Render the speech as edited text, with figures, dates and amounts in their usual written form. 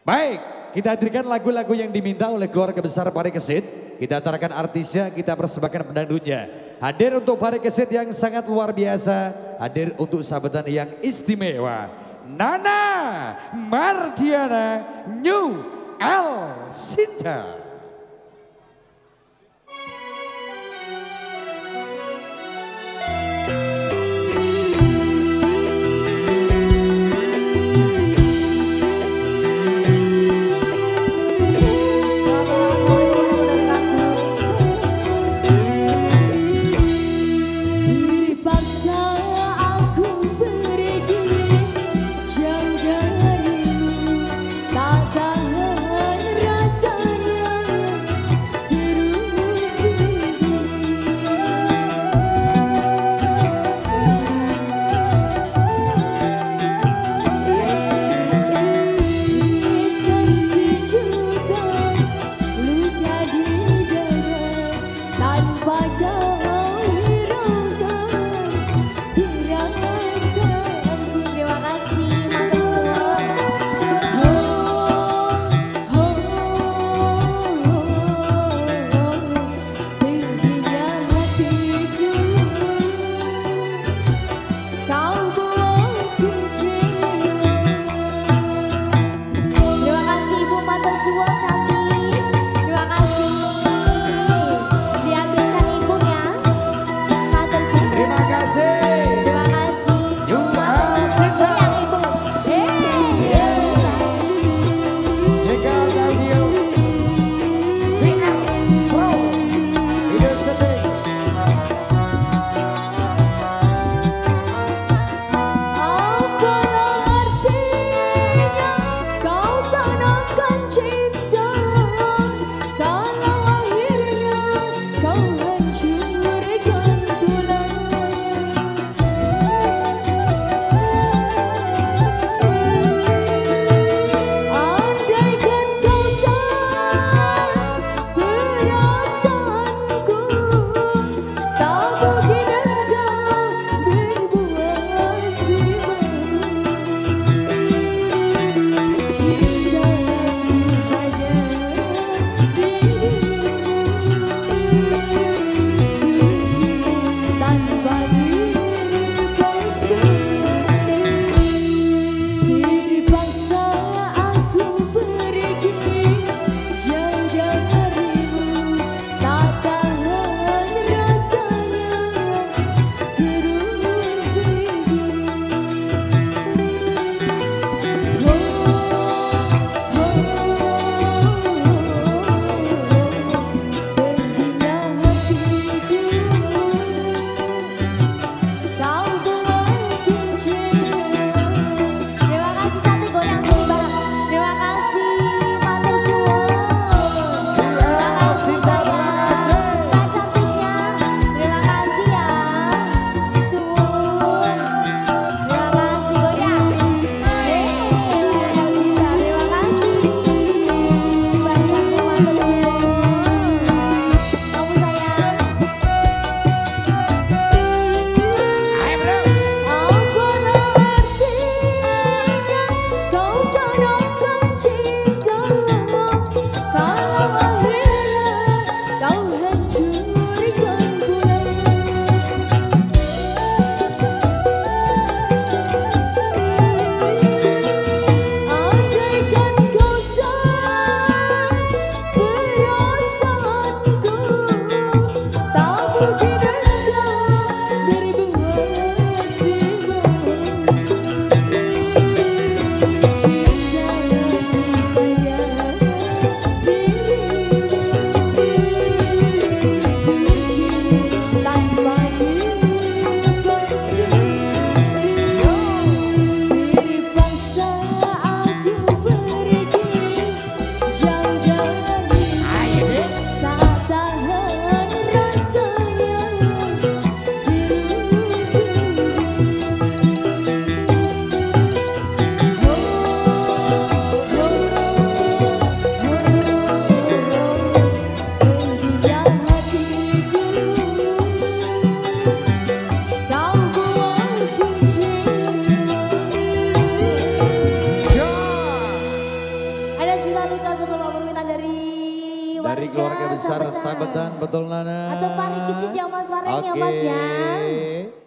Baik, kita hadirkan lagu-lagu yang diminta oleh keluarga besar Pare Kesit. Kita antarakan artisnya, kita persembahkan pendangdutnya. Hadir untuk Pare Kesit yang sangat luar biasa. Hadir untuk sahabatan yang istimewa. Nana Mardiana New El Sinta. Tak tahan rasanya Ada juga Luka satu permintaan dari keluarga besar Sabetan, betul Nana. Atau Pari Kisit yang Mas Fareng ya Mas ya.